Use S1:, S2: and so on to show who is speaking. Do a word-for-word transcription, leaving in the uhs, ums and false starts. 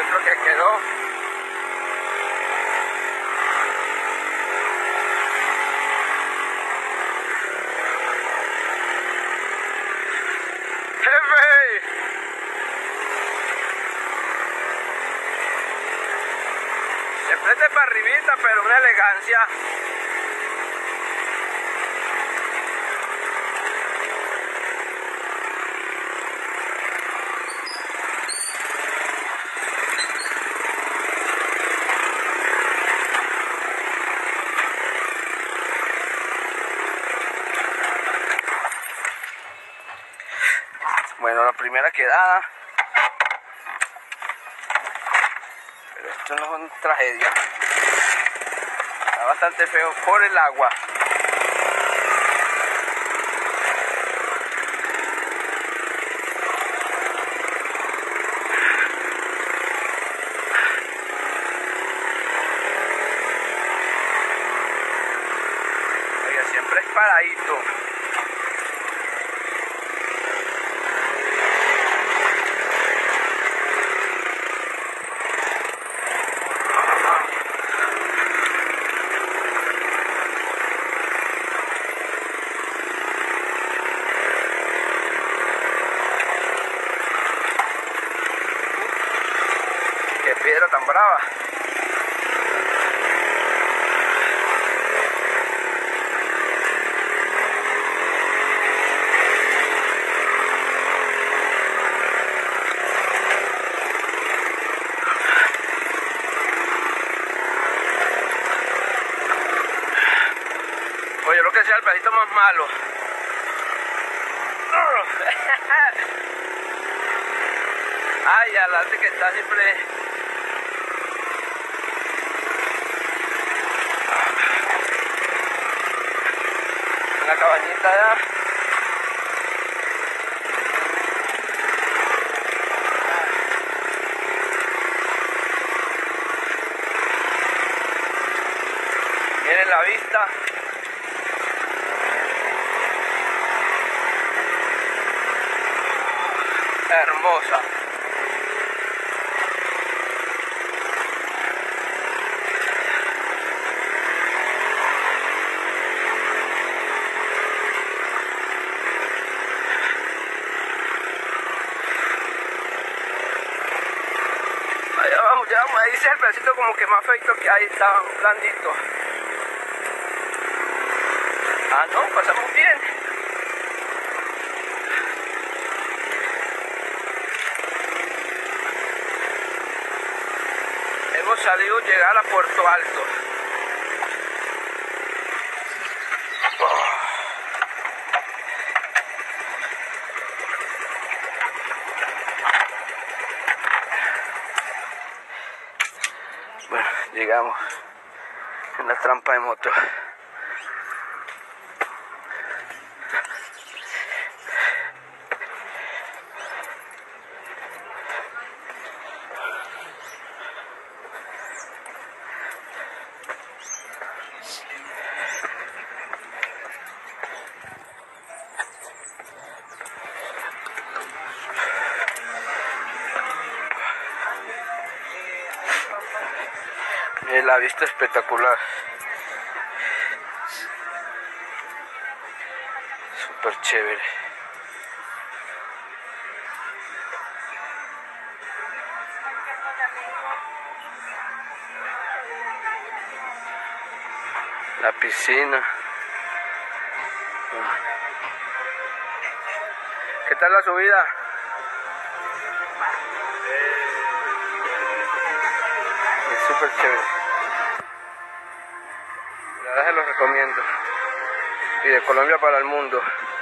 S1: kilómetros que quedó. ¡Jefe! Se prende para arribita, pero una elegancia. Bueno, la primera quedada, pero esto no es una tragedia, está bastante feo por el agua. Oiga, siempre es paradito. Qué piedra tan brava. Oye, lo que sea el pedacito más malo. Ay, adelante que está siempre. Una cabañita ya. Miren la vista. Hermosa. Allá vamos, ya vamos, ahí dice el pedacito como que más feito que ahí está blandito. Ah, no, pasamos bien. Hemos salido a llegar a Puerto Alto. Bueno, llegamos en la trampa de moto. La vista espectacular, súper chévere. La piscina. ¿Qué tal la subida? Es súper chévere. La verdad se los recomiendo. Y de Colombia para el mundo.